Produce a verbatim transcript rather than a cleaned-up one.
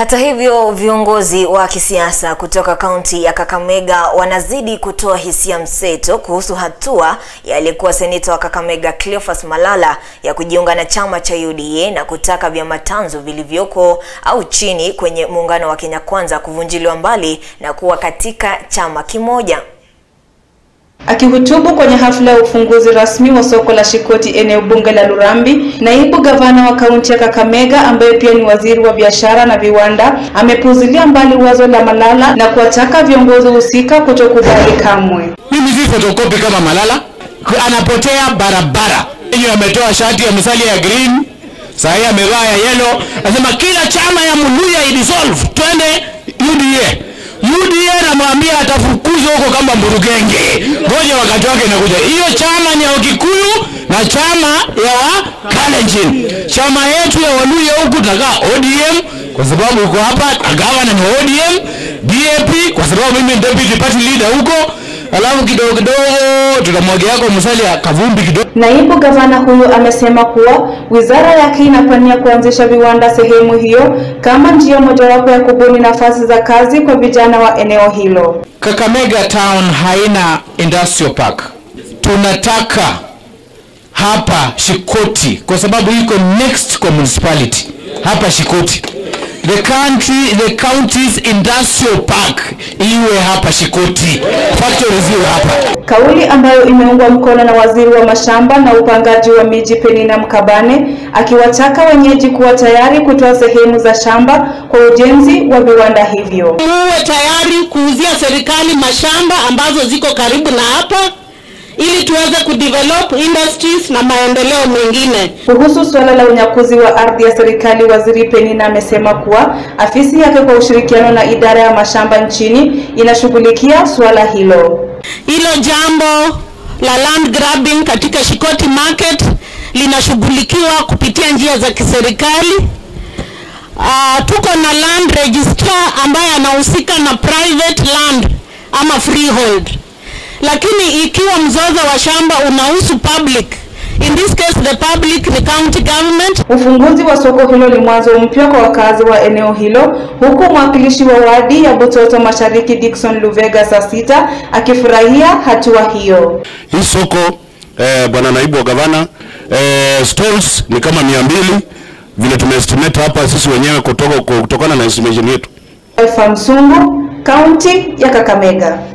Hata hivyo, viongozi wa kisiasa kutoka kaunti ya Kakamega wanazidi kutoa hisia mseto kuhusu hatua ya aliyekuwa seneta wa Kakamega Cleophas Malala ya kujiunga na chama cha U D A na kutaka vyama tanzu vilivyoko au chini kwenye muungano wa Kenya Kwanza kuvunjiliwa mbali na kuwa katika chama kimoja. Akihutubu kwenye hafla ya ufunguzi rasmi wa soko la Shikoti eneo bunge la Lurambi, naibu gavana wa kaunti ya Kakamega ambaye pia ni waziri wa biashara na viwanda amepuuzilia mbali wazo la Malala na kuwataka viongozi husika kutokubali kamwe. Mimi si fotokopi kama Malala, anapotea barabara. Yeye ametoa shati ya misali ya green, sasa amevaa ya yellow, anasema kila chama ya Muluya idissolve, twende U D A. U D A namwambia atafukuzwa huko kama Mburugenge. Ngoja wakati wake inakuja. Hiyo chama ni ya Kikuyu na chama ya Kalenjin. Chama yetu ya Waluya huku tunakaa O D M kwa sababu uko hapa, gavana ni O D M, D A P kwa sababu mimi ndio deputy party leader huko. Alafu kidogo kidogo tutamwagia yako msali ya kavumbi kidogo. Naibu gavana huyo amesema kuwa wizara yake inapania kuanzisha viwanda sehemu hiyo kama njia mojawapo ya kubuni nafasi za kazi kwa vijana wa eneo hilo. Kakamega town haina industrial park. Tunataka hapa Shikoti kwa sababu iko next kwa municipality. Hapa Shikoti. The country, the county's industrial park iwe hapa Shikoti. Factories iwe hapa. Kauli ambayo imeungwa mkono na waziri wa mashamba na upangaji wa miji Penina Mkabane, akiwataka wenyeji kuwa tayari kutoa sehemu za shamba kwa ujenzi wa viwanda hivyo. Muwe tayari kuuzia serikali mashamba ambazo ziko karibu na hapa ili tuweze kudevelop industries na maendeleo mengine. Kuhusu swala la unyakuzi wa ardhi ya serikali, waziri Penina amesema kuwa afisi yake kwa ushirikiano na idara ya mashamba nchini inashughulikia swala hilo. Hilo jambo la land grabbing katika Shikoti market linashughulikiwa kupitia njia za kiserikali. Uh, tuko na land registrar ambaye anahusika na private land ama freehold. Lakini ikiwa mzozo wa shamba unahusu public, in this case the public ni county government. Ufunguzi wa soko hilo ni mwanzo mpya kwa wakazi wa eneo hilo, huku mwakilishi wa wadi ya Butoto Mashariki Dickson Luvega saa sita akifurahia hatua hiyo. Hii soko eh, bwana naibu wa gavana, eh, stalls ni kama mia mbili vile tumeestimate hapa sisi wenyewe kutoka kutokana na estimation yetu. Alfa Msungu, kaunti ya Kakamega.